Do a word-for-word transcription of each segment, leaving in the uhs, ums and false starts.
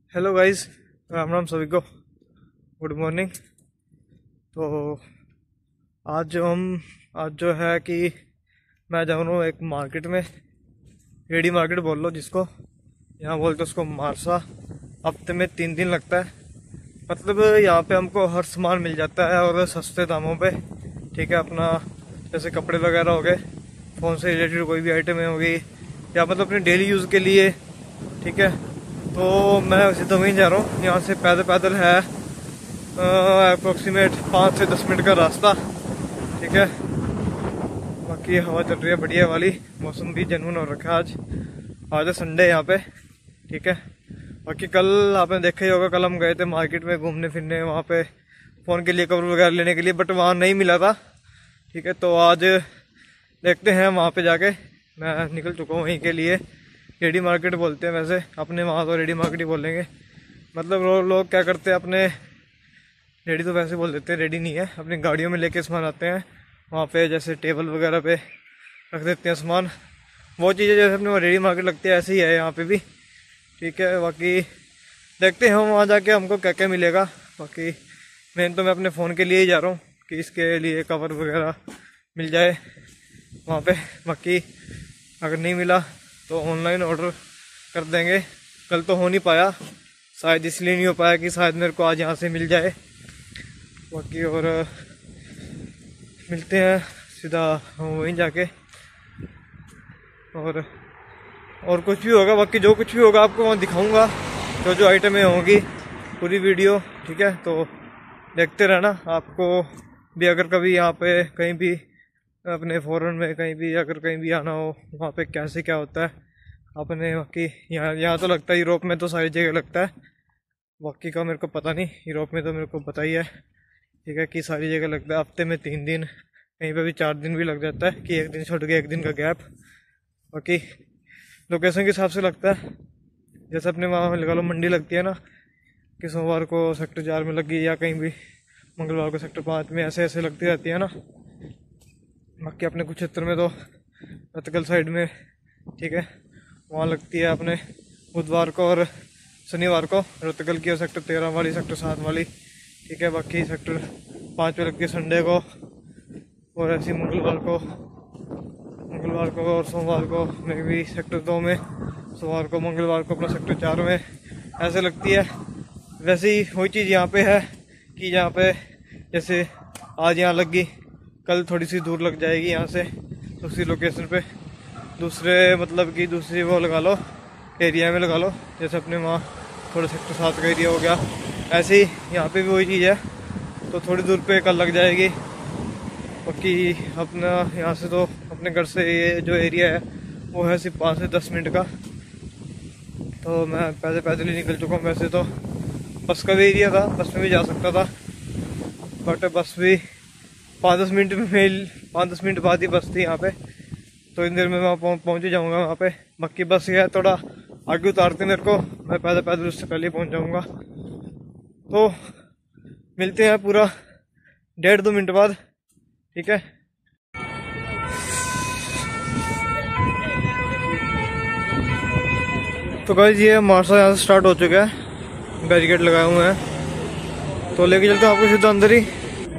Hello guys, Ram Ram सभी को। Good morning. तो आज जो हम आज जो है कि मैं जा रहा हूँ एक मार्केट में, रेडी मार्केट बोल लो जिसको, यहाँ बोलते उसको मारसा। हफ्ते में तीन दिन लगता है। मतलब यहाँ पे हमको हर सामान मिल जाता है और सस्ते दामों पे। ठीक है, अपना जैसे कपड़े वगैरह हो गए, फ़ोन से रिलेटेड कोई भी आइटम होगी, या मतलब अपने डेली यूज़ के लिए। ठीक है, तो मैं उसी तो वहीं जा रहा हूँ। यहाँ से पैदल पैदल है अप्रोक्सीमेट पाँच से दस मिनट का रास्ता। ठीक है, बाकी हवा चल रही है बढ़िया वाली, मौसम भी जनून हो रखा है। आज आज है संडे यहाँ पे। ठीक है, बाकी कल आपने देखा ही होगा, कल हम गए थे मार्केट में घूमने फिरने, वहाँ पे फ़ोन के लिए कवर वगैरह लेने के लिए, बट वहाँ नहीं मिला था। ठीक है, तो आज देखते हैं वहाँ पे जाके। मैं निकल चुका हूँ वहीं के लिए। रेडी मार्केट बोलते हैं वैसे, अपने वहाँ तो रेडी मार्केट ही बोलेंगे। मतलब लो, लोग क्या करते हैं, अपने रेडी तो वैसे बोल देते हैं, रेडी नहीं है, अपनी गाड़ियों में लेके सामान आते हैं। वहाँ पे जैसे टेबल वगैरह पे रख देते हैं सामान। वो चीज़ें जैसे अपने वहाँ रेडी मार्केट लगती है, ऐसे ही है यहाँ पे भी। ठीक है, बाकी देखते हैं हम वहाँ जाके हमको क्या क्या मिलेगा। बाकी मेन तो मैं अपने फ़ोन के लिए ही जा रहा हूँ कि इसके लिए कवर वगैरह मिल जाए वहाँ पे। बाकी अगर नहीं मिला तो ऑनलाइन ऑर्डर कर देंगे। कल तो हो नहीं पाया, शायद इसलिए नहीं हो पाया कि शायद मेरे को आज यहाँ से मिल जाए। बाकी और मिलते हैं सीधा हम वहीं जाके, और और कुछ भी होगा, बाकी जो कुछ भी होगा आपको वहाँ दिखाऊंगा, जो जो आइटमें होंगी, पूरी वीडियो। ठीक है, तो देखते रहना। आपको भी अगर कभी यहाँ पे कहीं भी अपने फॉरेन में कहीं भी अगर कहीं भी आना हो, वहाँ पे कैसे क्या होता है अपने, बाकी यहाँ यहाँ तो लगता है, यूरोप में तो सारी जगह लगता है, बाकी का मेरे को पता नहीं। यूरोप में तो मेरे को पता ही है, ठीक है, कि सारी जगह लगता है। हफ्ते में तीन दिन, कहीं पे भी चार दिन भी लग जाता है, कि एक दिन छोड़ के एक दिन का गैप। बाकी लोकेशन के हिसाब से लगता है। जैसे अपने वहाँ लगा लो मंडी लगती है ना, कि सोमवार को सेक्टर चार में लगी, या कहीं भी मंगलवार को सेक्टर पाँच में, ऐसे ऐसे लगती रहती है ना। बाकी अपने कुछ क्षेत्र में तो रतगल साइड में, ठीक है, वहाँ लगती है अपने बुधवार को और शनिवार को रतगल की, और सेक्टर तेरह वाली, सेक्टर सात वाली। ठीक है, बाकी सेक्टर पाँच में लगती है संडे को, और ऐसी मंगलवार को मंगलवार को और सोमवार को में भी सेक्टर दो में, सोमवार को मंगलवार को अपना सेक्टर चार में, ऐसे लगती है। वैसे ही वही चीज़ यहाँ पे है कि यहाँ पे जैसे आज यहाँ लग गई, कल थोड़ी सी दूर लग जाएगी यहाँ से, दूसरी लोकेशन पे, दूसरे मतलब कि दूसरी वो लगा लो एरिया में लगा लो। जैसे अपने वहाँ थोड़ा सेक्टर सात का एरिया हो गया, ऐसे ही यहाँ पे भी वही चीज़ है, तो थोड़ी दूर पे कल लग जाएगी। बाकी अपना यहाँ से तो अपने घर से ये जो एरिया है वो है सिर्फ पाँच से दस मिनट का, तो मैं पैदल पैदल ही निकल चुका हूँ। वैसे तो बस का भी एरिया था, बस में भी जा सकता था, बट बस भी पाँच दस मिनट में पाँच दस मिनट बाद ही बस थी यहाँ पे, तो इन देर में मैं पहुँच ही जाऊँगा वहाँ पे। बाकी बस ये है थोड़ा आगे उतारते मेरे को, मैं पैदल पैदल उससे पहले ही पहुँच जाऊँगा। तो मिलते हैं पूरा डेढ़ दो मिनट बाद। ठीक है, तो गाइस ये मार्सा यहाँ से स्टार्ट हो चुका है, बैरिकेड लगाए हुए हैं, तो लेके चलते हैं आपको सीधा अंदर ही।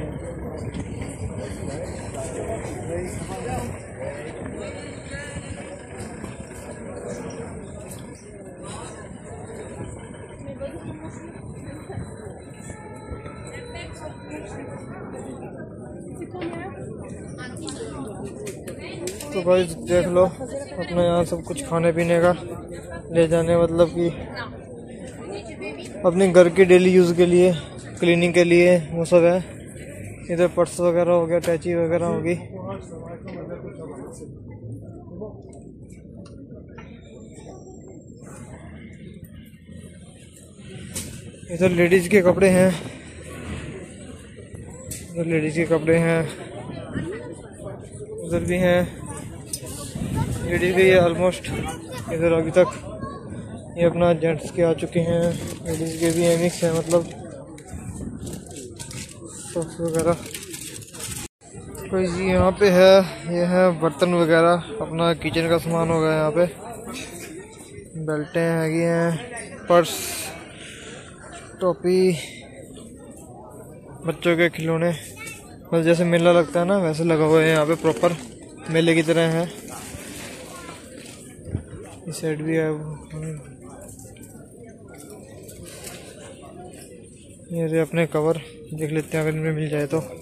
तो भाई देख लो, अपना यहाँ सब कुछ खाने पीने का ले जाने, मतलब कि अपने घर के डेली यूज़ के लिए, क्लीनिंग के लिए, वो सब है। इधर पर्स वगैरह हो गया, टैची वगैरह होगी। इधर लेडीज के कपड़े हैं, इधर लेडीज के कपड़े हैं, उधर भी हैं लेडीज के। ये ऑलमोस्ट इधर अभी तक ये अपना जेंट्स के आ चुके हैं, लेडीज के भी मिक्स है, मतलब सॉक्स वगैरह। कोई यहाँ पे है, ये है बर्तन वगैरह, अपना किचन का सामान होगा यहाँ पे। बेल्टें हैगी हैं, पर्स टोपी, बच्चों के खिलौने, बस जैसे मेला लगता है ना वैसे लगा हुआ है यहाँ पे, प्रॉपर मेले की तरह है। इस साइड भी है वो, ये अपने कवर देख लेते हैं अगर इनमें मिल जाए तो।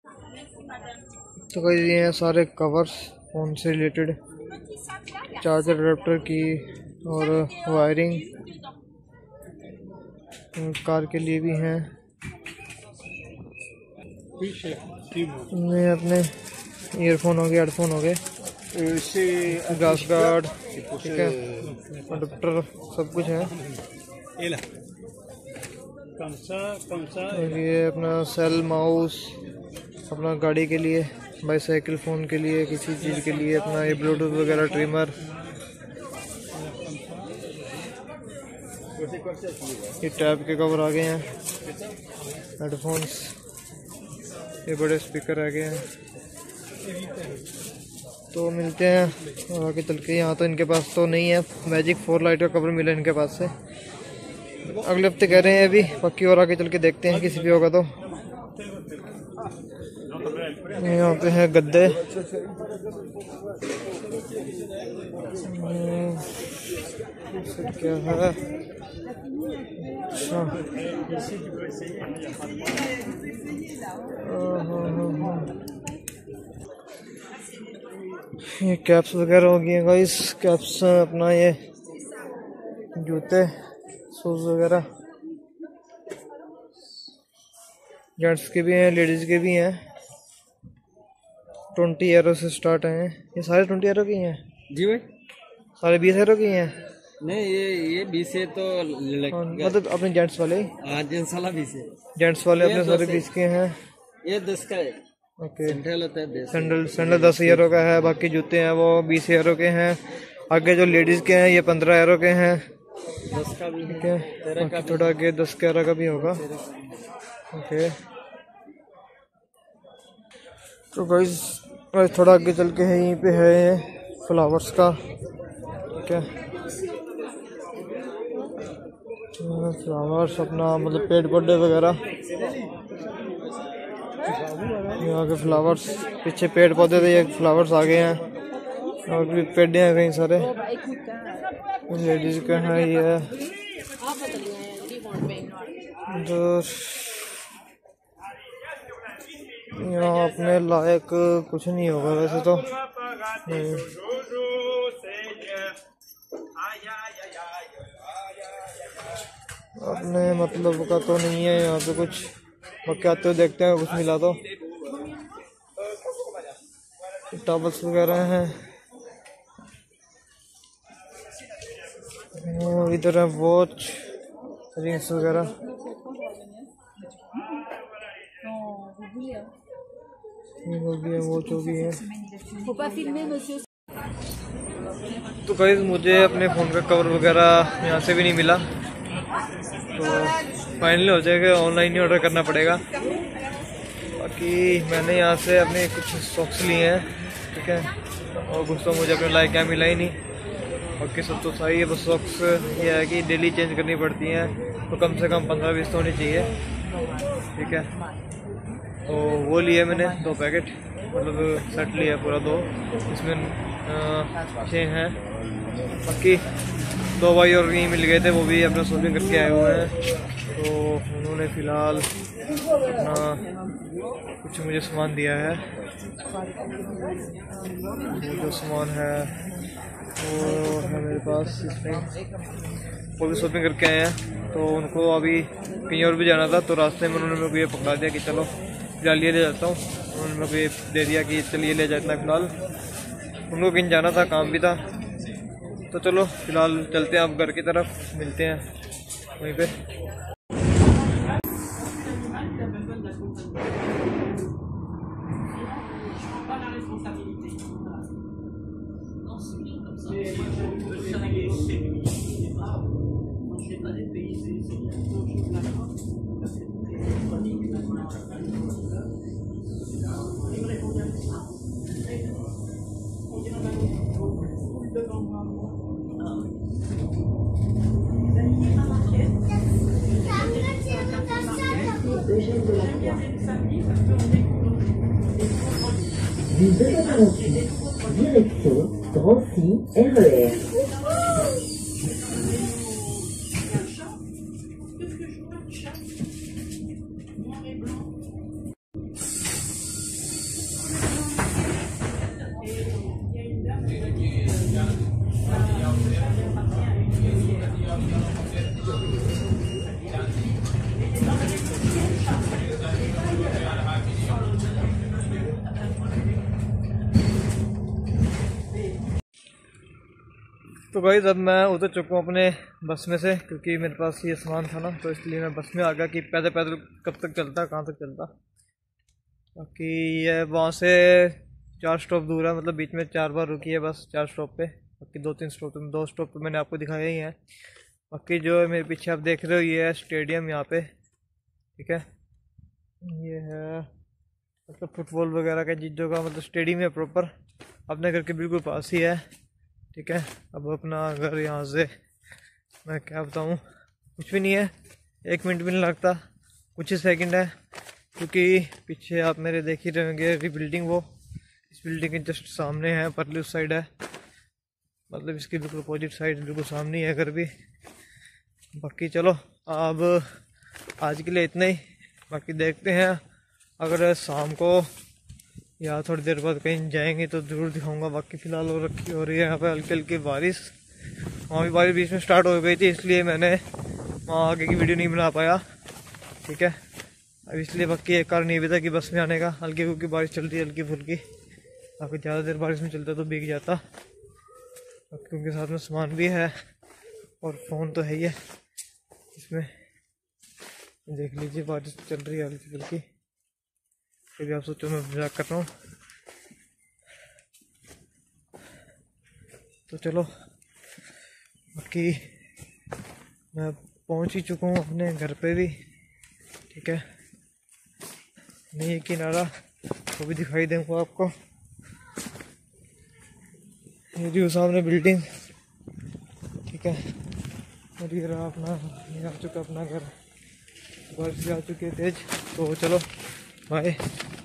तो भाई ये हैं सारे कवर्स फ़ोन से रिलेटेड, चार्जर अडेप्टर की और वायरिंग, कार के लिए भी हैं। इनमें अपने ईयरफोन हो गए, हेडफोन हो गए, ग्रास गार्ड, ठीक है, अडेप्टर, सब कुछ है। और ये अपना सेल, माउस, अपना गाड़ी के लिए, बाईसाइकिल, फ़ोन के लिए, किसी चीज़ के लिए अपना ये ब्लूटूथ वगैरह, ट्रिमर, ये टैब के कवर आ गए हैं, हेडफोन्स, ये बड़े स्पीकर आ गए हैं। तो मिलते हैं आगे चल के। यहाँ तो इनके पास तो नहीं है, मैजिक फोर लाइट का कवर मिला इनके पास से, अगले हफ्ते कह रहे हैं अभी, बाकी और आगे चल के देखते हैं किसी भी होगा तो। यहाँ पे है गद्दे, क्या है, अच्छा, ये कैप्स वगैरह हो गई हैं गाइस, कैप्स, अपना ये जूते, शूज वगैरह, जेंट्स के भी हैं, लेडीज के भी हैं। ट्वेंटी एरो से स्टार्ट हैं ये सारे, ट्वेंटी एरो की हैं जी भाई, सारे बीस एरो की हैं। नहीं ये ये बीस है तो मतलब अपने जेंट्स वाले, जेंट्स वाला बीस है, जेंट्स वाले अपने सारे बीस के हैं। ये दस का है। ओके, सैंडल होता है, सैंडल सैंडल दस यूरो का है, बाकी जूते हैं वो बीस यूरो के हैं। आगे जो लेडीज के हैं ये पंद्रह यूरो के हैं, दस का भी ठीक है, थोड़ा आगे दस ग्यारह का भी होगा। ओके, तो गाइस थोड़ा आगे चल के है, यहीं पे है ये फ्लावर्स का, ठीक है, फ्लावर्स अपना मतलब पेड़ पौधे वगैरह, यहाँ के फ्लावर्स, पीछे पेड़ पौधे थे, ये फ्लावर्स आ गए हैं, और भी पेड़ हैं कहीं सारे। लेडीज का है ये, जो यहाँ अपने लायक कुछ नहीं होगा वैसे तो, अपने मतलब का तो नहीं है यहाँ पे कुछ, बाकी आते हुए देखते हैं कुछ मिला तो। टॉवल्स वगैरह हैं, इधर है वॉच, रिंग्स वगैरह, वॉच हो गई है। तो गाइस मुझे अपने फ़ोन का कवर वगैरह यहाँ से भी नहीं मिला, तो फाइनली हो जाएगा, ऑनलाइन ही ऑर्डर करना पड़ेगा। बाकी मैंने यहाँ से अपने कुछ सॉक्स लिए हैं, ठीक है, और कुछ तो मुझे अपने लायक क्या मिला ही नहीं। बाकी सब तो सही है, बस सॉक्स ये है कि डेली चेंज करनी पड़ती हैं, तो कम से कम पंद्रह बीस तो होनी चाहिए, ठीक है। तो वो लिए मैंने दो पैकेट, मतलब सेट लिया पूरा दो, इसमें छः हैं। बाकी दो भाई और यहीं मिल गए थे, वो भी अपना शॉपिंग करके आए हुए हैं, तो उन्होंने फ़िलहाल अपना कुछ मुझे सामान दिया है। वो जो सामान है वो है मेरे पास, इसमें वो भी शॉपिंग करके आए हैं, तो उनको अभी कहीं और भी जाना था, तो रास्ते में उन्होंने मेरे को ये पकड़ा दिया कि चलो फिलहाल ये ले जाता हूँ। उन्होंने मेरे को ये दे दिया कि चलिए ले जाता है फिलहाल, उनको कहीं जाना था, काम भी था, तो चलो फिलहाल चलते हैं अब घर की तरफ, मिलते हैं वहीं पे। de la Croix. Du deux cent quarante-huit, direction Drancy R E R. तो गाइस अब मैं उतर चुका हूँ अपने बस में से, क्योंकि मेरे पास ये सामान था ना, तो इसलिए मैं बस में आ गया कि पैदल पैदल कब तक चलता, कहाँ तक चलता। बाकी ये वहाँ से चार स्टॉप दूर है, मतलब बीच में चार बार रुकी है बस, चार स्टॉप पे। बाकी दो तीन स्टॉप दो स्टॉप पे मैंने आपको दिखाया ही है। बाकी जो मेरे पीछे आप देख रहे हो ये है स्टेडियम यहाँ पे, ठीक है। ये है मतलब फुटबॉल वगैरह का चीज़ों का मतलब स्टेडियम है प्रॉपर, अपने घर के बिल्कुल पास ही है, ठीक है। अब अपना घर यहाँ से मैं क्या बताऊँ, कुछ भी नहीं है, एक मिनट भी नहीं लगता, कुछ ही सेकंड है। क्योंकि पीछे आप मेरे देख ही रहेंगे बिल्डिंग, वो इस बिल्डिंग के जस्ट सामने है, परली उस साइड है, मतलब इसकी बिल्कुल अपोजिट साइड बिल्कुल सामने ही है घर भी। बाकी चलो अब आज के लिए इतना ही, बाकी देखते हैं अगर शाम को या थोड़ी देर बाद कहीं जाएंगे तो ज़रूर दिखाऊंगा। बाकी फ़िलहाल हो रखी हो रही है यहाँ पे हल्की हल्की बारिश, वहाँ भी बारिश बीच में स्टार्ट हो गई थी, इसलिए मैंने वहाँ आगे की वीडियो नहीं बना पाया, ठीक है। अब इसलिए बाकी एक कारण ये भी था कि बस में आने का, हल्की क्योंकि बारिश चल रही है हल्की फुल्की, बाकी ज़्यादा देर बारिश में चलता तो भीग जाता, क्योंकि साथ में सामान भी है और फ़ोन तो है ही है इसमें। देख लीजिए बारिश चल रही है हल्की फुल्की, फिर आप सोचो मैं मजाक कर रहा हूँ। तो चलो बाकी मैं पहुँच ही चुका हूँ अपने घर पे भी, ठीक है। नहीं किनारा वो भी दिखाई दूँगा आपको, ये जो सामने बिल्डिंग, ठीक है। और ये रहा अपना, ये आ चुका अपना घर, बारिश भी आ चुकी है तेज। तो चलो बाय।